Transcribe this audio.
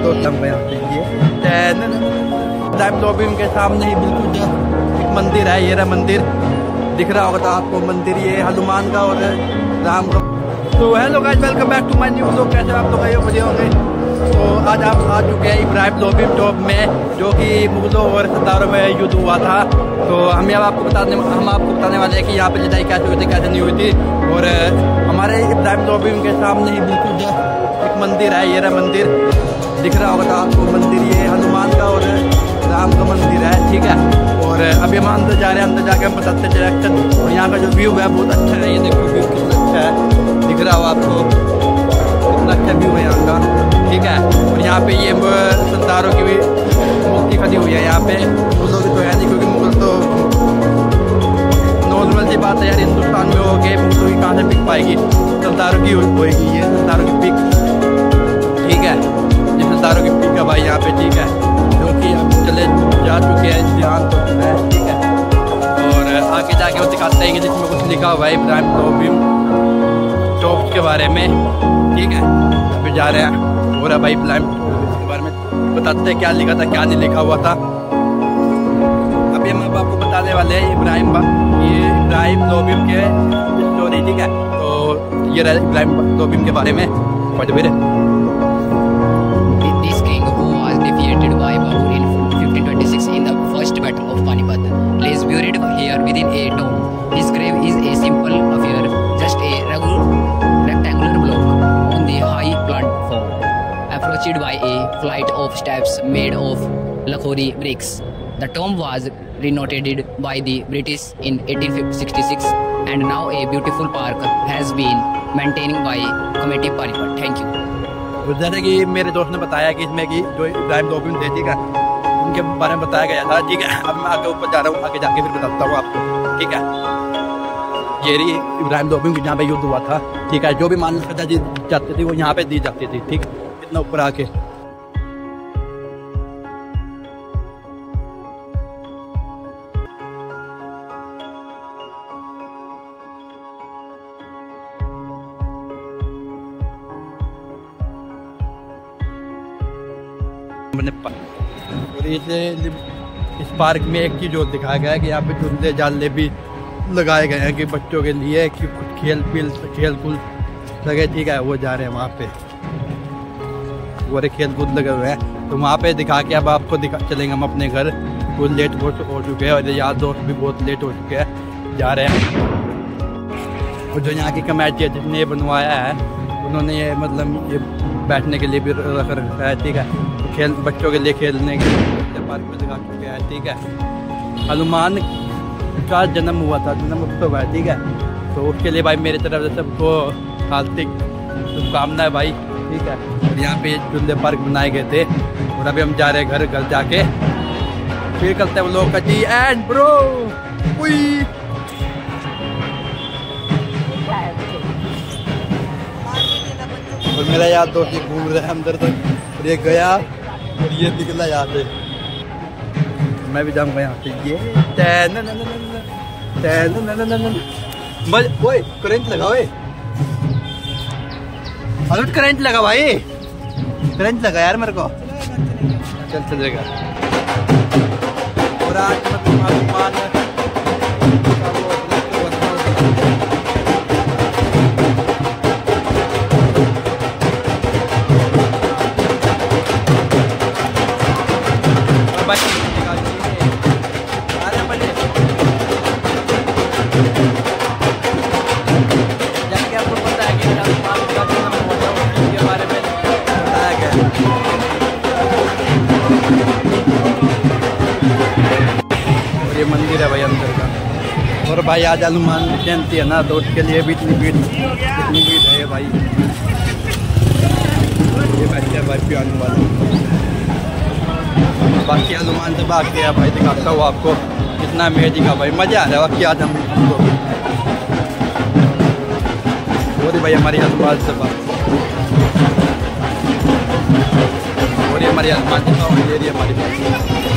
दोस्त हम यहाँ पे टाइम लॉबी के सामने ही बिल्कुल एक मंदिर है। ये रहा मंदिर, दिख रहा होगा आपको मंदिर, ये हनुमान का और राम का। तो hello guys, welcome back to my new vlog. कैसे आप लोग आए बढ़िया होंगे। तो आज आप आ चुके हैं इब्राहिम लोबी टॉप में, जो कि मुगलों और सरदारों में युद्ध हुआ था। तो हम आपको बताने वाले हैं कि यहाँ पे लड़ाई कैसे हुई थी, कैसे नहीं हुई थी। और हमारे इब्राहिम लोबी के सामने ही बिल्कुल एक मंदिर है। ये रहा मंदिर, दिख रहा होगा आपको मंदिर, ये हनुमान का और राम का मंदिर है, ठीक है। और अभी हम अंदर जा रहे हैं, अंदर जाके हम बताते हैं डायरेक्शन। और यहाँ का जो व्यू है बहुत अच्छा है। ये देखो व्यू कितना अच्छा है, दिख रहा हो आपको, कितना अच्छा व्यू है यहाँ का, ठीक है। और यहाँ पे ये सरदारों की भी मूर्ति खड़ी हुई है यहाँ पे। मुगलों की तो है नहीं, क्योंकि मुगल तो नॉर्मल सी बात है यार, हिंदुस्तान में हो गए, मुगलों की कहाँ से पिक पाएगी, सरदारों की होएगी, ये सरदारों की पिक, ठीक है। ये सरदारों की पिक है भाई यहाँ पे, ठीक है। जो कि हम चले जा चुके हैं, ध्यान तो है, ठीक है। और आगे जाके वो दिखाते हैं कि जिसमें कुछ लिखा हुआ है इब्राहिम लोबी टॉप के बारे में, ठीक है। फिर जा रहे हैं पूरा भाई इब्राहिम के बारे में बताते हैं क्या लिखा था, क्या नहीं लिखा हुआ था। अभी हम आपको बताने वाले हैं इब्राहिम लोबी के स्टोरी, ठीक है। तो ये रहा इब्राहिम लोबी के बारे में। By Babur in 1526 in the first battle of Panipat, lies buried here within a tomb. His grave is a simple affair, just a rectangular block on the high platform, approached by a flight of steps made of Lakhori bricks. The tomb was renovated by the British in 1866, and now a beautiful park has been maintained by Committee Panipat. Thank you. जैसे कि मेरे दोस्त ने बताया कि इसमें कि जो इब्राहिम लोबी थे, ठीक है, उनके बारे में बताया गया था, ठीक है। अब मैं आगे ऊपर जा रहा हूँ, आगे जाके फिर बताता हूँ आपको, ठीक है। ये रही इब्राहिम लोबी जहाँ पे युद्ध हुआ था, ठीक है। जो भी मानव सजा दी जाती थी वो यहाँ पे दी जाती थी, ठीक। इतना ऊपर आके और इस पार्क में एक चीज़ और दिखाया गया है कि यहाँ पे झूले जाले भी लगाए गए हैं कि बच्चों के लिए कि कुछ खेल कूद लगे, ठीक है। वो जा रहे हैं वहाँ पे, वो खेल कूद लगे हुए हैं। तो वहाँ पे दिखा के अब आपको चलेंगे हम अपने घर। कुछ लेट बहुत हो चुके हैं और यार दोस्त भी बहुत लेट हो चुके हैं, जा रहे हैं। और जो यहाँ की कमेटी है जिसने ये बनवाया है, उन्होंने ये मतलब ये बैठने के लिए भी रख रखा है, ठीक है। बच्चों के लिए खेलने के लिए पार्क में लगा चुके हैं, ठीक है। हनुमान का जन्म हुआ था, जन्म उत्सव है, ठीक है। तो उसके लिए भाई मेरी तरफ से सबको हार्दिक शुभकामनाएं भाई, ठीक है। और यहाँ पे झूले पार्क बनाए गए थे। और अभी हम जा रहे हैं घर जाके फिर करते हैं लोग का जी एंड ब्रो। और मेरा यार दोस्त घूम रहा है अंदर तक, और ये गया और ये निकला यहाँ से। मैं भी जाऊँगा यहाँ से। ये ओए करंट लगा, ओए अलर्ट करंट लगा भाई, करंट लगा यार मेरे को। चल चलेगा। और आज मंदिर है भाई अंदर का। और भाई आज हनुमान जयंती है ना, तो उसके लिए भी इतनी भीड़ है भाई। ये बैठे हैं भाई पियानो वाला, बाकी हनुमान से भाग गया भाई। दिखाता हूँ आपको कितना अमेजिंग है भाई, मज़ा आ रहा है बाकी आज हम लोग। और भाई हमारी हनुमान से बात, और ये हमारी हनुमान जी का, ये हमारी बात।